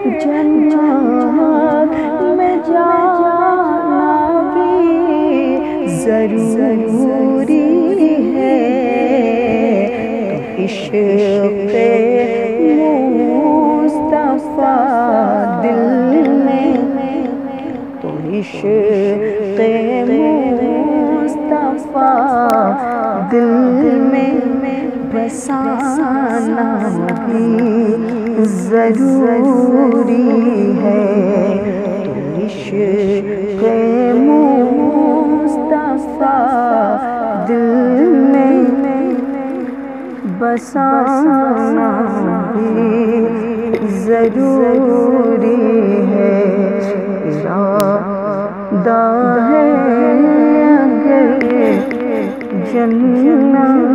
جنت میں جانا بھی ضروری ہے، تو عشق مصطفیٰ دل میں، تو عشق مصطفیٰ دل میں بسانا بھی ضروری ہے، تو عشق مصطفیٰ دل میں بسانا بھی ضروری ہے۔ ارادہ ہے اگر جنت